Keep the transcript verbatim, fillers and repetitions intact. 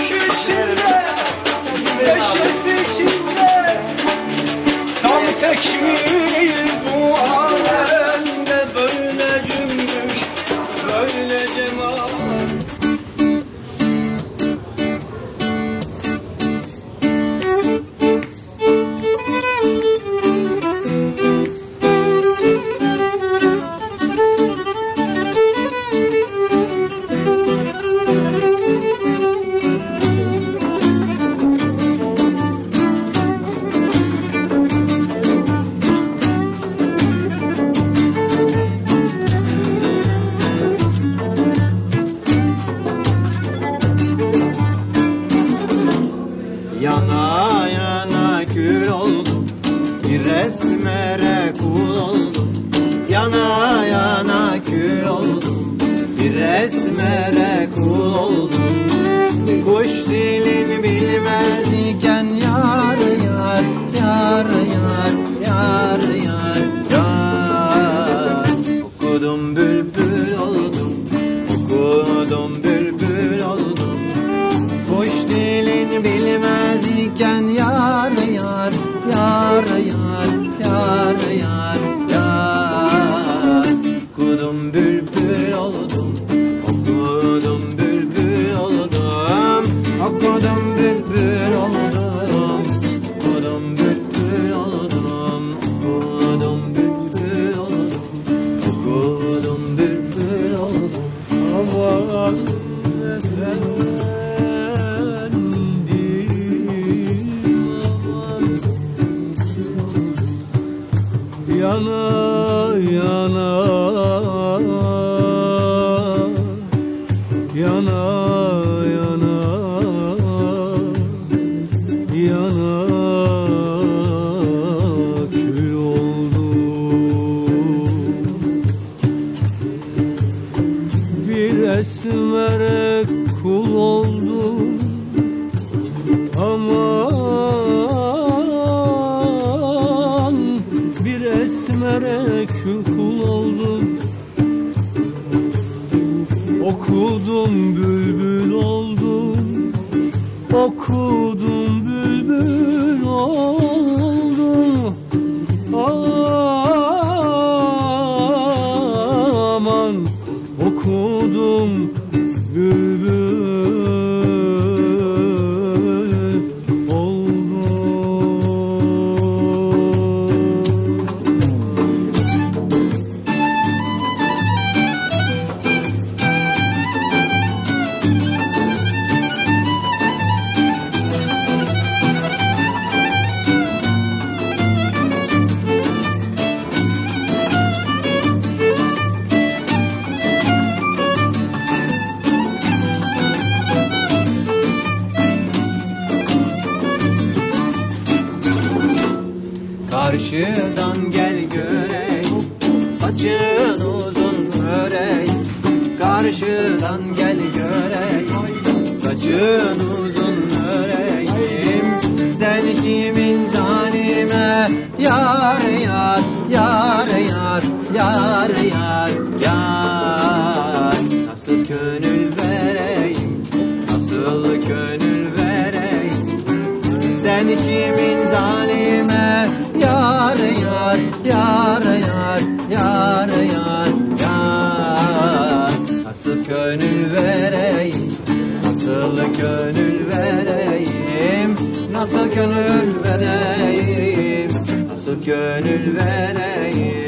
kuş içinde, neşesi içinde. Tam tekmil bu alemde, böyle cümbüş, böyle cemal. Yana yana kül oldum, bir esmere kul oldum. Yana yana kül oldum, bir esmere kul oldum. Kuş dilin bilmez iken yar yar, yar yar, yar yar, yar. Okudum bülbül oldum, okudum bülbül oldum. Kuş dilin bilmez iken yar yar, yar yar, yar yar, yar. Okudum bülbül oldum, okudum bülbül oldum. Okudum bülbül oldum, okudum bülbül oldum. Okudum bülbül oldum, okudum bülbül oldum. Aman efendim, yana yana yana yana yana kül oldu. Bir esmere kul oldum, aman bir esmere kul oldum. Okudum bülbül oldum, okudum bülbül oldum. Aman okudum bülbül Karşıdan gel göreyim, saçın uzun öreyim. Karşıdan gel göreyim, saçın uzun öreyim. Sen kimin zalime yar yar, yar yar, yar yar, yar. Nasıl gönül vereyim, nasıl gönül vereyim. Sen kimin zalime yar yar, yar yar, yar yar, yar. Nasıl gönül vereyim, nasıl gönül vereyim. Nasıl gönül vereyim, nasıl gönül vereyim.